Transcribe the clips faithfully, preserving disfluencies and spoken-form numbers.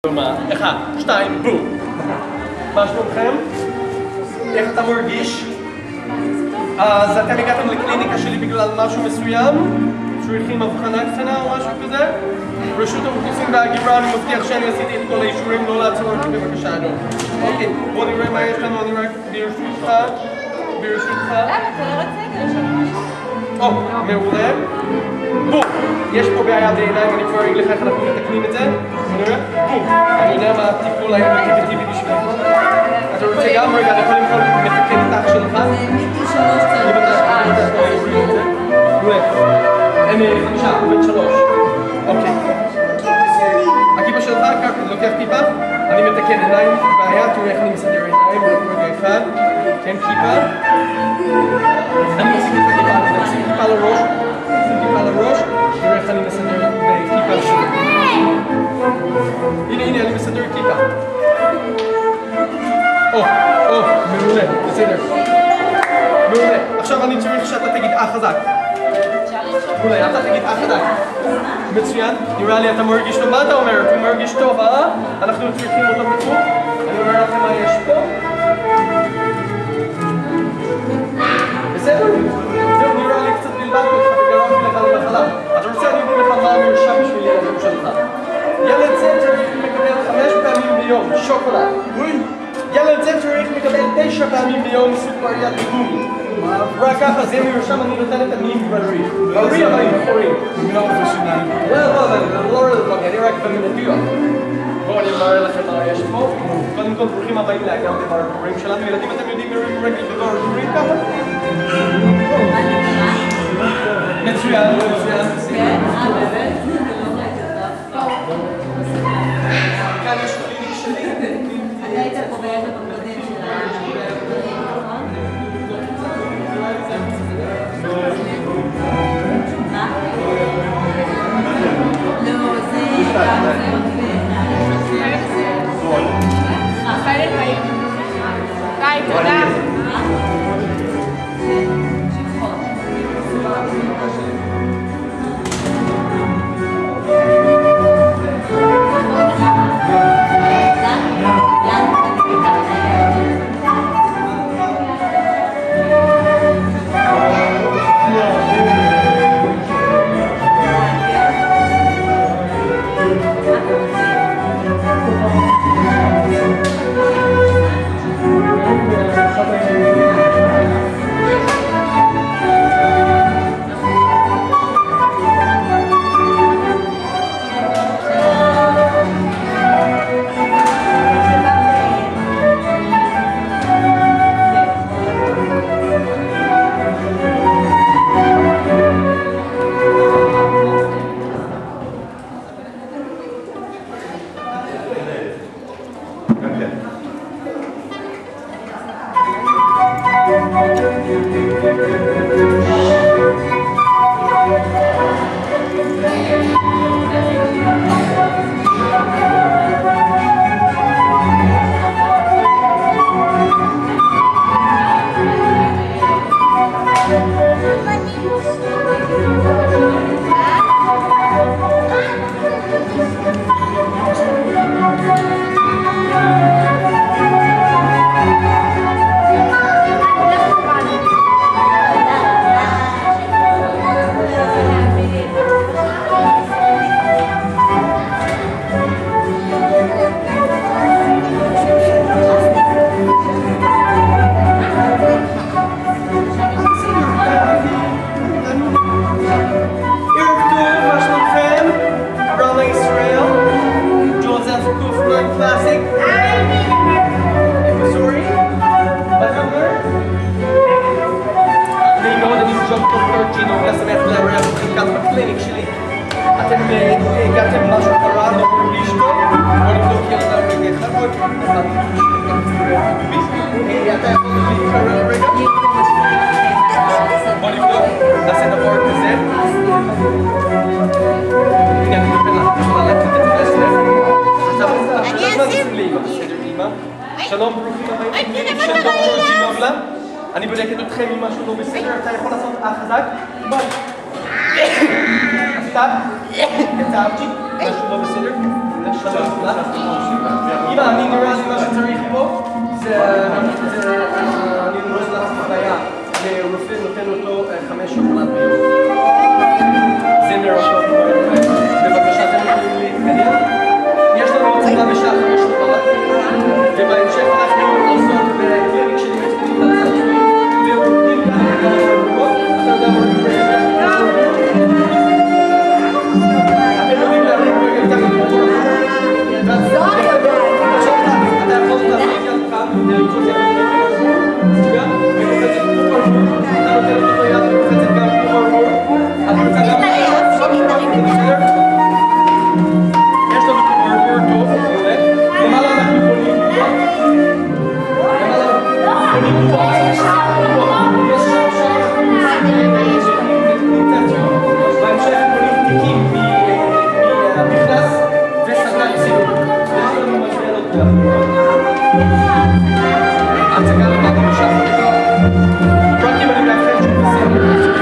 אחד, שתיים, בום. מה שלומכם? איך אתה מרגיש? אז אתם הגעתם לקליניקה שלי בגלל משהו מסוים? צריכים הבחנה קטנה או משהו כזה? רשות האוכלוסין וההגירה, אני מבטיח שאני עשיתי את כל האישורים, לא לעצור אותי בבקשה אדום. אוקיי, בוא נראה מה יש לנו, אני רק ברשותך, ברשותך. למה? אתה לא רוצה את זה? או, מעולה. בום! יש פה בעיה בעיניים, אני כבר אגיד לך איך אנחנו מתקנים את זה. נראה? בום! אני יודע מה הטיפול האינטגרטיבי בשבילך. אתה רוצה גם רגע, אתה קודם כל מתקן את אח שלך? זה מגיל שלוש אם אתה יכול את זה. מעולה. אין חמישה, הוא בן שלוש. אוקיי. הכיפה שלך, לוקח טיפה, אני מתקן עיניים, בעיה, תראו איך אני מסדר עיניים, רגע אחד, כן כיפה. אני מוסיף את הכיפה, אני מוסיף טיפה לראש, שים טיפה לראש, תראו איך אני מסדר בכיפה שלי. הנה, הנה, אני מסדר כיפה. או, או, מעולה, בסדר. מעולה. עכשיו אני צריך שאתה תגיד אה חזק. מעולה, אתה תגיד אה חזק. מצוין, נראה לי אתה מרגיש טוב. מה אתה אומר? אתה מרגיש טוב, אה? אנחנו צריכים אותו בטוח. אני אומר לכם מה יש פה. בסדר? זהו, נראה לי קצת בלבלתי אותך וגרמתי לך למחלה. אתה רוצה אני אגיד לך מה המרשם בשביל ילדים שלך. ילד זה צריך לקבל חמש פעמים ביום שוקולד. ילד זה צריך לקבל תשע פעמים ביום סוכריית גומי. רק ככה, זה מרשם, אני נותן את המילים בריא. בריא אבל עם חורים. מילה רופא שיניים. לא, לא, לא, לא רלוונטי, אני רק במינתיות. בואו אני אמראה לכם מה יש פה. קודם כל, ברוכים הבאים לאגם דבר הקוראים שלנו. ילדים, אתם יודעים מרים רגל דבר הקוראים ככה? מצוין, מצוין. כן, אה, באמת? כאן יש קליניק שלי. אתה היית פה בערב הקודם של ביי, תודה. הגעתם משהו קרה, לא מרגיש טוב, בוא נבדוק ילדה רגע אחד, בוא אתה יכול להתקרר רגע? בוא נבדוק, נעשה דבר כזה. הנה, אני נותן לך, אתה יכולה לתת את זה לסלם. עכשיו, אתה יודעת מה זה לאמא, בסדר אמא? שלום, ברוכים הבאים. של דוקטור ג'ינובלה. אני בודקת אתכם אם משהו לא בסדר, אתה יכול לעשות אה חזק? ביי. סתם? יצאתי? משהו לא בסדר? אמא, אני נראה לי מה שצריך פה זה אני נראה לך חוויה לרופא נותן אותו חמש שוקולד ביום. זה נראה טוב. בבקשה, אתם יכולים להתקדם. יש לנו עבודה בשעה חמש שוקולד ובהמשך אנחנו עושות בפרק שלי מתחילים לצאת ועובדים כאן כמה שבועות. אתה יודע מה אני אתם יודעים להרים רגל כאן כמו עכשיו אתה יכול להביא יד כאן כדי לקחת יד גם וקופצת כמו פרבור אתה נותן אותו יד וקופצת גם כמו פרבור את רוצה גם יש לנו כמו פרבור טוב למעלה אנחנו פונים למעלה פונים פה יש שם בהמשך פונים תיקים מהמכנס וסגל ציור יש לנו משמעות הצגה לבד במשך רק אם אני מאחר שהוא בסדר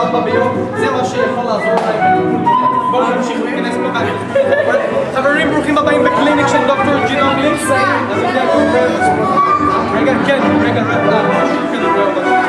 ארבע ביום, זה מה שיכול לעזור להם. בואו נמשיך להיכנס פה. חברים, ברוכים הבאים בקליניק של דוקטור ג'ינו גלינץ. רגע, כן, רגע, רגע, משהו כזה רואה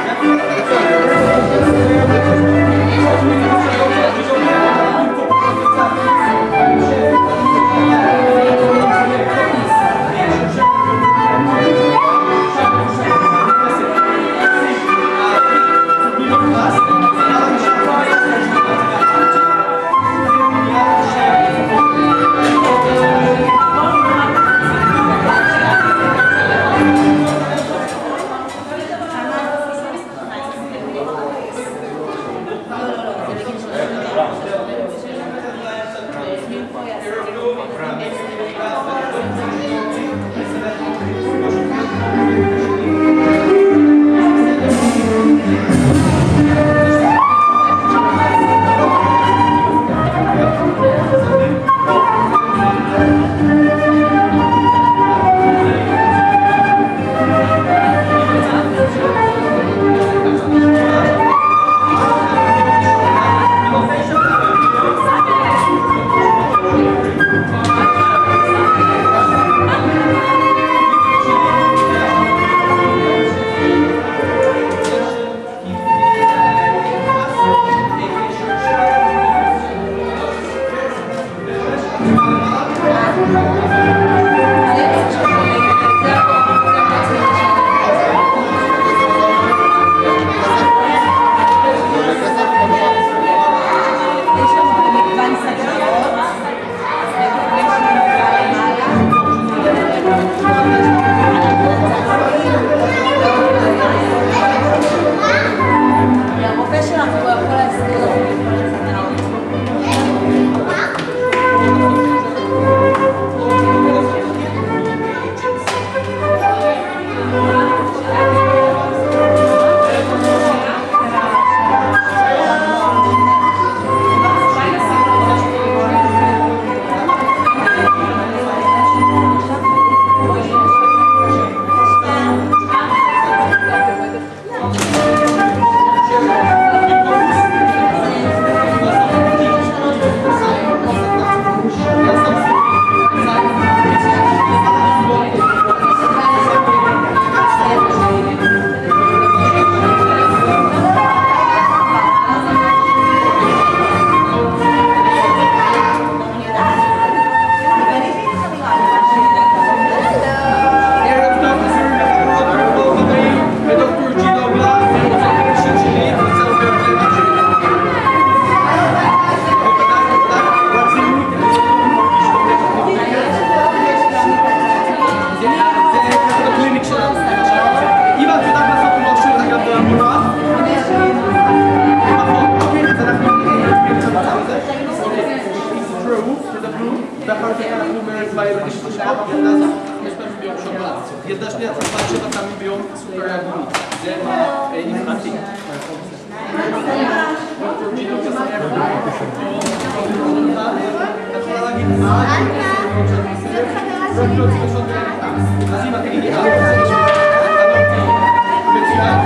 ילדה שנייה צריכה שבע פעמים ביום סופר אגומי. זה מה נפרטי. דוקטור ג'ינו גלינץ. את יכולה להגיד מה? אז אם את תגידי אה, זה משהו. מצוין.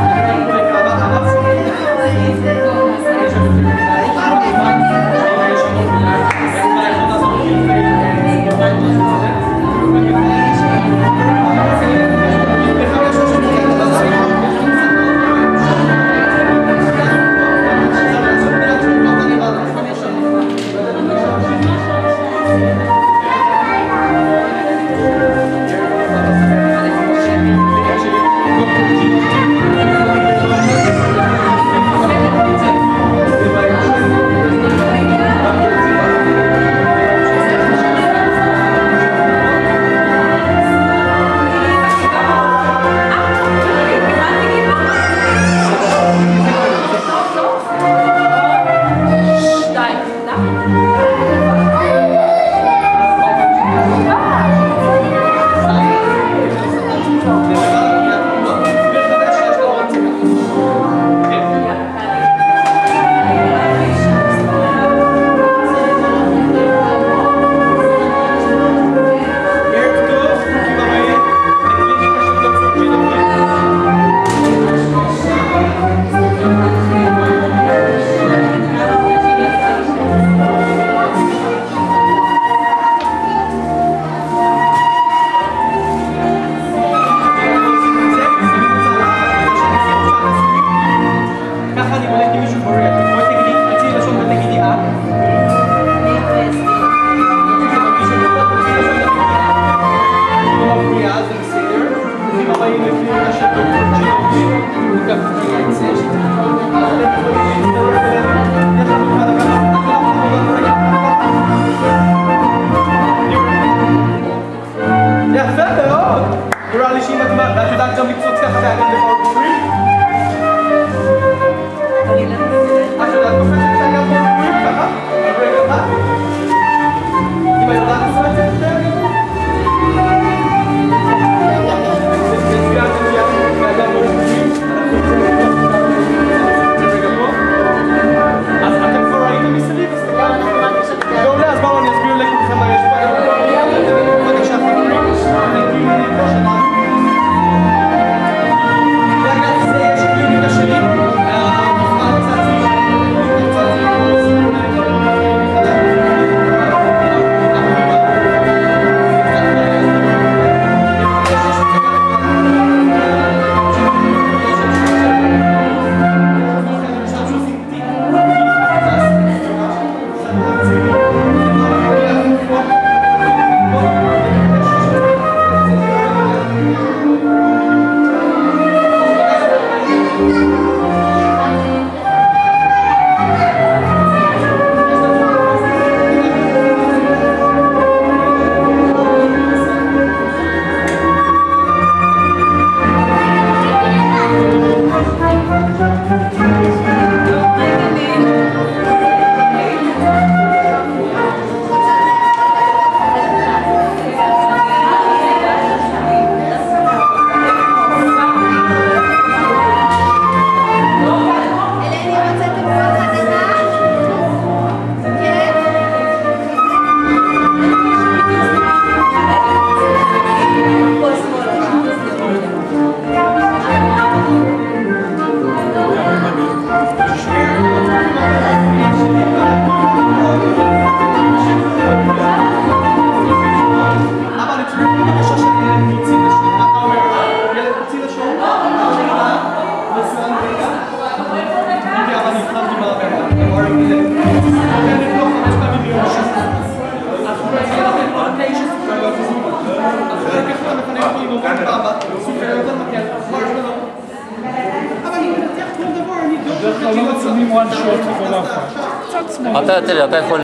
שבת, סופר יותר מקל, כבר שלו. אבל אני מנתח כל דבר, אני לא... בדרך כלל לא מצלמים one shot לכל אחת. צד שמאל. אתה, תראה, אתה יכול